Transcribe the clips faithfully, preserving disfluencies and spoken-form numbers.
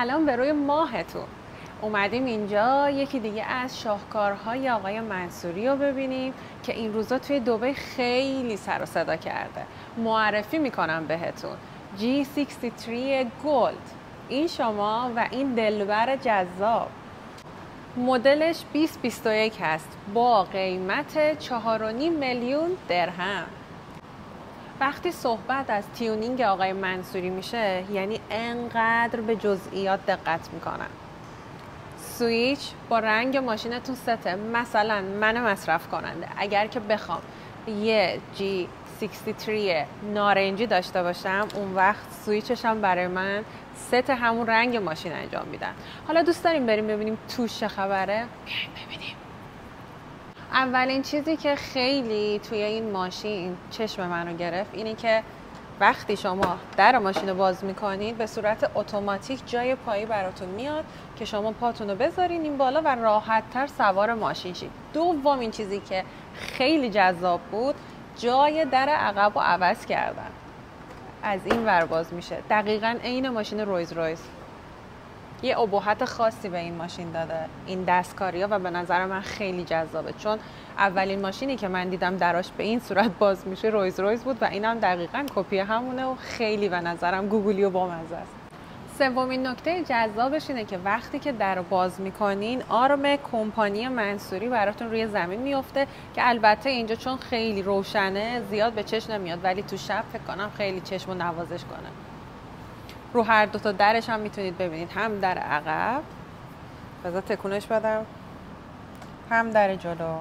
سلام به روی ماهتون. اومدیم اینجا یکی دیگه از شاهکارهای آقای منصوری رو ببینیم که این روزا توی دبی خیلی سر و صدا کرده. معرفی میکنم بهتون جی شصت و سه گولد. این شما و این دلبر جذاب. مدلش بیست بیست و یک هست با قیمت چهار و نیم میلیون درهم. وقتی صحبت از تیونینگ آقای منصوری میشه یعنی انقدر به جزئیات دقت میکنن. سویچ با رنگ ماشینتون سته. مثلا من مصرف کننده اگر که بخوام یه جی شصت و سه نارنجی داشته باشم، اون وقت سویچش هم برای من ست همون رنگ ماشین انجام میدن. حالا دوست داریم بریم ببینیم توش چه خبره؟ بیاین ببینیم. اولین چیزی که خیلی توی این ماشین چشم منو گرفت اینه که وقتی شما در ماشین رو باز میکنید به صورت اتوماتیک جای پایی براتون میاد که شما پاتون رو بذارین این بالا و راحت تر سوار ماشین شید. دومین چیزی که خیلی جذاب بود جای در عقب رو عوض کردن. از این ور باز میشه. دقیقاً عین ماشین رویز رویز. یه ابهت خاصی به این ماشین داده این دستکاری‌ها و به نظر من خیلی جذابه، چون اولین ماشینی که من دیدم دراش به این صورت باز میشه رویز رویز بود و اینم دقیقاً کپی همونه و خیلی به نظرم گوگلی و بامزه است. سومین نکته جذابش اینه که وقتی که در رو باز میکنین آرم کمپانی منصوری براتون روی زمین میفته که البته اینجا چون خیلی روشنه زیاد به چشم نمیاد، ولی تو شب فکر کنم خیلی چشم رو نوازش کنه. رو هر دو تا درش هم میتونید ببینید، هم در عقب، بذار تکونش بدم، هم در جلو.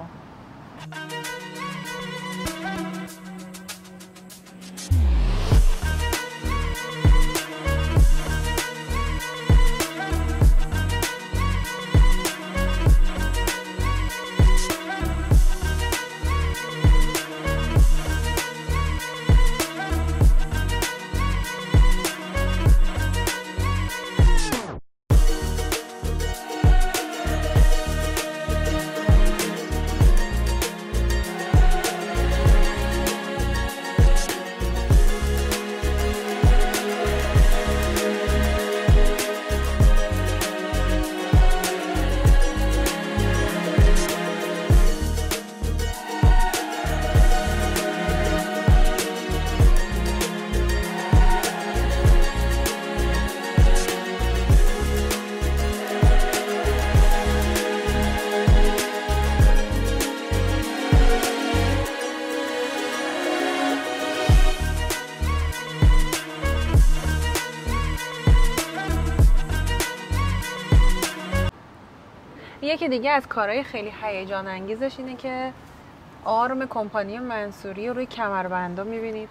یکی دیگه از کارهای خیلی هیجان انگیزش اینه که آرم کمپانی منصوری رو روی کمربندا میبینید.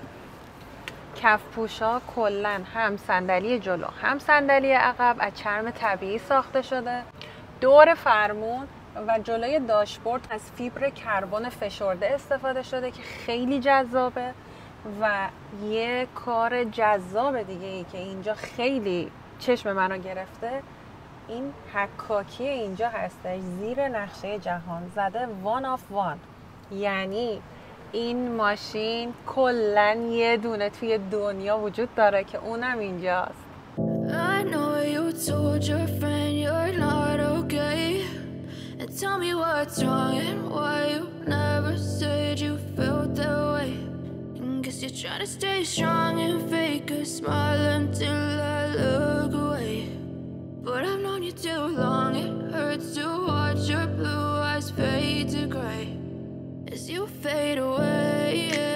کف پوشا کلن هم صندلی جلو هم صندلی عقب از چرم طبیعی ساخته شده. دور فرمون و جلوی داشبورد از فیبر کربن فشرده استفاده شده که خیلی جذابه. و یه کار جذاب دیگه ای که اینجا خیلی چشم منو گرفته این حکاکی اینجا هستش. زیر نقشه جهان زده وان آف وان، یعنی این ماشین کلن یه دونه توی دنیا وجود داره که اونم اینجاست. I know you told your friend you're not okay and tell me what's wrong and why you never said you felt that way. And guess you're trying to stay strong and fake a smile until I look away. But I've known you too long, it hurts to watch your blue eyes fade to gray as you fade away.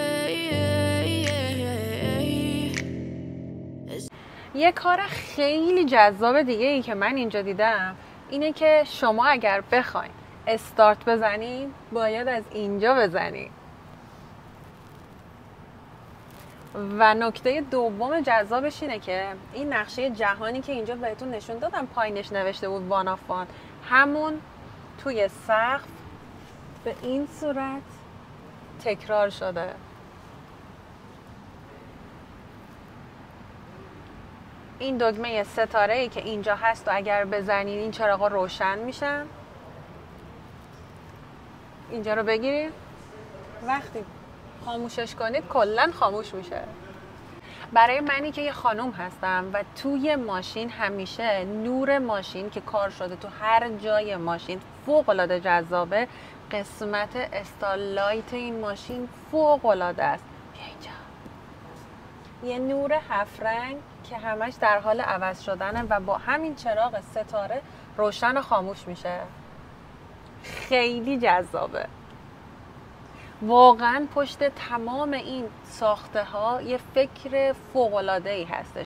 یه کار خیلی جذاب دیگه ای که من اینجا دیدم اینه که شما اگر بخواین استارت بزنین باید از اینجا بزنین. و نکته دوم جذابش اینه که این نقشه جهانی که اینجا بهتون نشون دادم پایینش نوشته بود وان آف وان، همون توی سقف به این صورت تکرار شده. این دکمه ستاره‌ای که اینجا هست و اگر بزنین این چراغا روشن میشن. اینجا رو بگیرید، وقتی خاموشش کنید کلا خاموش میشه. برای منی که یه خانوم هستم و توی ماشین همیشه نور ماشین که کار شده تو هر جای ماشین فوق‌العاده جذابه. قسمت استارلایت این ماشین فوق‌العاده است. بیا اینجا. یه نور هفت رنگ که همش در حال عوض شدنه و با همین چراغ ستاره روشن و خاموش میشه. خیلی جذابه. واقعا پشت تمام این ساخته ها یه فکر فوق‌العاده‌ای هستش.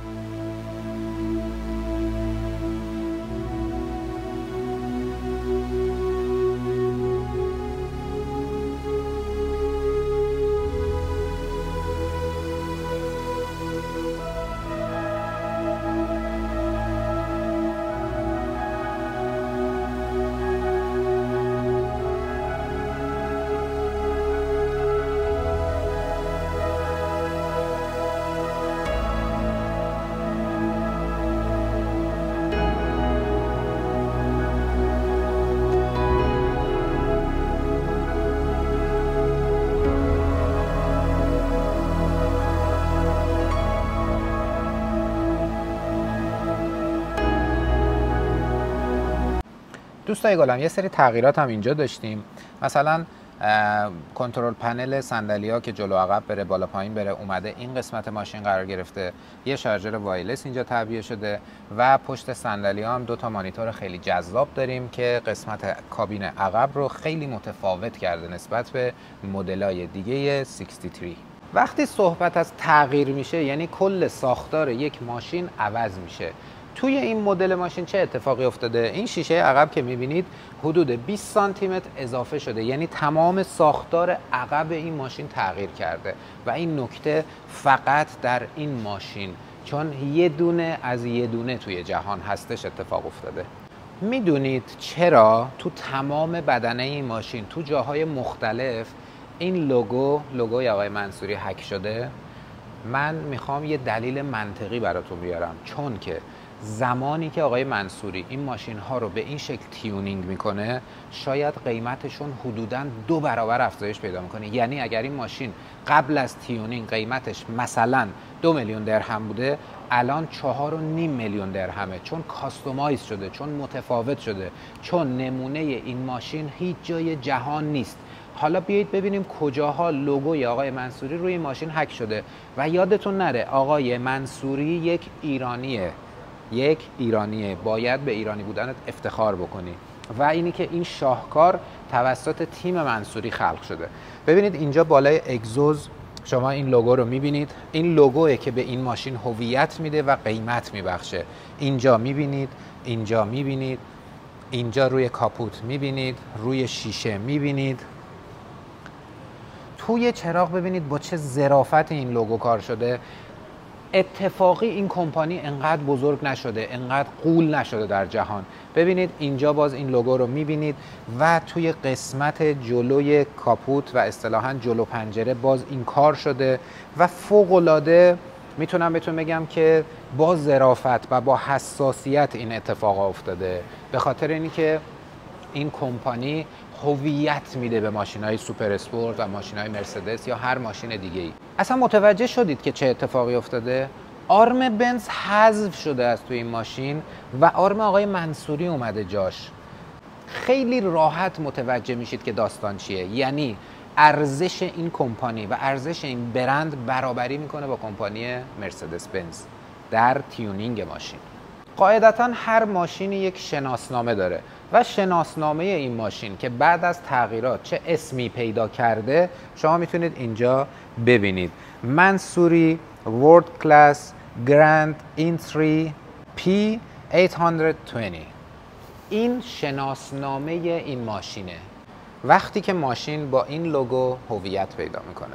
دوستای گلم یه سری تغییرات هم اینجا داشتیم. مثلا کنترل پنل صندلی‌ها که جلو عقب بره بالا پایین بره اومده این قسمت ماشین قرار گرفته. یه شارژر وایرلس اینجا تعبیه شده و پشت صندلی‌ها هم دو تا مانیتور خیلی جذاب داریم که قسمت کابین عقب رو خیلی متفاوت کرده نسبت به مدل‌های دیگه شصت و سه. وقتی صحبت از تغییر میشه یعنی کل ساختار یک ماشین عوض میشه. توی این مدل ماشین چه اتفاقی افتاده؟ این شیشه عقب که میبینید حدود بیست سانتی متر اضافه شده، یعنی تمام ساختار عقب این ماشین تغییر کرده و این نکته فقط در این ماشین چون یه دونه از یه دونه توی جهان هستش اتفاق افتاده. میدونید چرا تو تمام بدنه این ماشین تو جاهای مختلف این لوگو لوگوی آقای منصوری هک شده؟ من میخوام یه دلیل منطقی براتون بیارم. چون که زمانی که آقای منصوری این ماشین ها رو به این شکل تیونینگ میکنه شاید قیمتشون حدوداً دو برابر افزایش پیدا میکنه. یعنی اگر این ماشین قبل از تیونینگ قیمتش مثلا دو میلیون درهم بوده الان چهار و نیم میلیون درهمه، چون کاستومایز شده، چون متفاوت شده، چون نمونه این ماشین هیچ جای جهان نیست. حالا بیایید ببینیم کجاها لوگوی آقای منصوری روی ماشین هک شده. و یادتون نره آقای منصوری یک ایرانیه، یک ایرانیه، باید به ایرانی بودنت افتخار بکنی. و اینی که این شاهکار توسط تیم منصوری خلق شده. ببینید اینجا بالای اگزوز شما این لوگو رو میبینید. این لوگوه که به این ماشین هویت میده و قیمت میبخشه. اینجا میبینید، اینجا میبینید، اینجا روی کاپوت میبینید، روی شیشه میبینید. توی چراغ ببینید با چه ظرافت این لوگو کار شده. اتفاقی این کمپانی انقدر بزرگ نشده، انقدر غول نشده در جهان. ببینید اینجا باز این لوگو رو میبینید و توی قسمت جلوی کاپوت و اصطلاحاً جلو پنجره باز این کار شده و فوق‌العاده میتونم بهتون بگم که با ظرافت و با حساسیت این اتفاق افتاده. به خاطر اینکه این کمپانی هویت میده به ماشین‌های سوپر اسپورت و ماشین‌های مرسدس یا هر ماشین دیگه‌ای. اصلا متوجه شدید که چه اتفاقی افتاده؟ آرم بنز حذف شده از توی این ماشین و آرم آقای منصوری اومده جاش. خیلی راحت متوجه میشید که داستان چیه. یعنی ارزش این کمپانی و ارزش این برند برابری میکنه با کمپانی مرسدس بنز در تیونینگ ماشین. قاعدتاً هر ماشینی یک شناسنامه داره و شناسنامه این ماشین که بعد از تغییرات چه اسمی پیدا کرده شما میتونید اینجا ببینید. منصوری ورلد کلاس گراند اینتری پی هشتصد و بیست. این شناسنامه این ماشینه وقتی که ماشین با این لوگو هویت پیدا میکنه.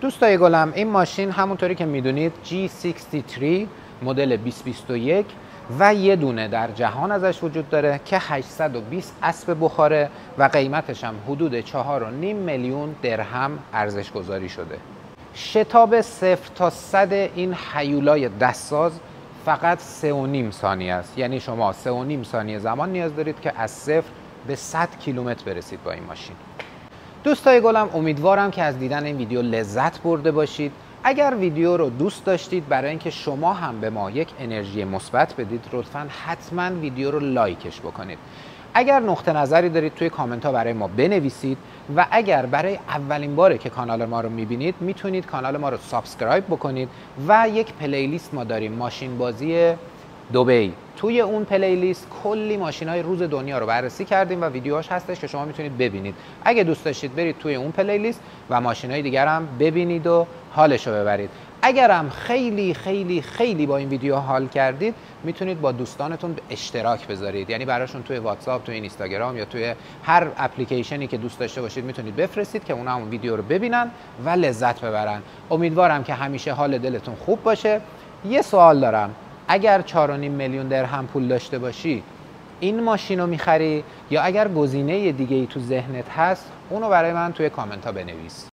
دوستای گلم، این ماشین همونطوری که میدونید جی شصت و سه مدل بیست بیست و یک و یه دونه در جهان ازش وجود داره که هشتصد و بیست اسب بخاره و قیمتش هم حدود چهار و نیم میلیون درهم ارزش گذاری شده. شتاب صفر تا صد این هیولای دستساز فقط سه و نیم ثانیه است. یعنی شما سه و نیم ثانیه زمان نیاز دارید که از صفر به صد کیلومتر برسید با این ماشین. دوستای گلم، امیدوارم که از دیدن این ویدیو لذت برده باشید. اگر ویدیو رو دوست داشتید برای اینکه شما هم به ما یک انرژی مثبت بدید، لطفاً حتما ویدیو رو لایکش بکنید. اگر نقطه نظری دارید توی کامنت ها برای ما بنویسید و اگر برای اولین باره که کانال ما رو میبینید میتونید کانال ما رو سابسکرایب بکنید و یک پلیلیست ما داریم، ماشین بازی دبی. توی اون پلیلیست کلی ماشین‌های روز دنیا رو بررسی کردیم و ویدیوهاش هستش که شما میتونید ببینید. اگه دوست داشتید برید توی اون پلیلیست و ماشین‌های دیگر هم ببینید و حالشو ببرید. اگر هم خیلی خیلی خیلی با این ویدیو حال کردید، میتونید با دوستانتون به اشتراک بذارید. یعنی براشون توی واتساپ، توی اینستاگرام یا توی هر اپلیکیشنی که دوست داشته باشید میتونید بفرستید که اونا هم ویدیو رو ببینن و لذت ببرن. امیدوارم که همیشه حال دلتون خوب باشه. یه سوال دارم، اگر چهار و نیم میلیون درهم پول داشته باشی این ماشین رو میخری، یا اگر گزینه دیگه ای تو ذهنت هست اونو برای من توی کامنت ها بنویس.